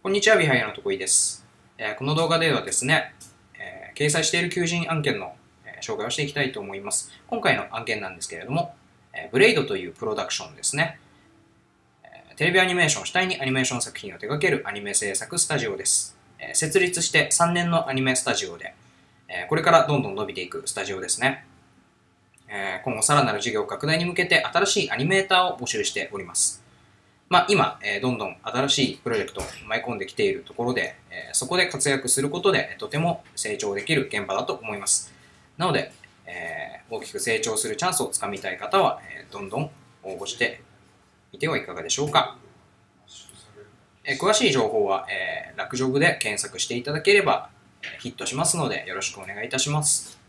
こんにちは、ビハイヤのとこいです。この動画ではですね、掲載している求人案件の、紹介をしていきたいと思います。今回の案件なんですけれども、ブレイドというプロダクションですね。テレビアニメーション主体にアニメーション作品を手掛けるアニメ制作スタジオです。設立して3年のアニメスタジオで、これからどんどん伸びていくスタジオですね。今後さらなる事業拡大に向けて新しいアニメーターを募集しております。今、どんどん新しいプロジェクトを舞い込んできているところで、そこで活躍することでとても成長できる現場だと思います。なので、大きく成長するチャンスをつかみたい方は、どんどん応募してみてはいかがでしょうか。詳しい情報は、楽ジョブで検索していただければヒットしますのでよろしくお願いいたします。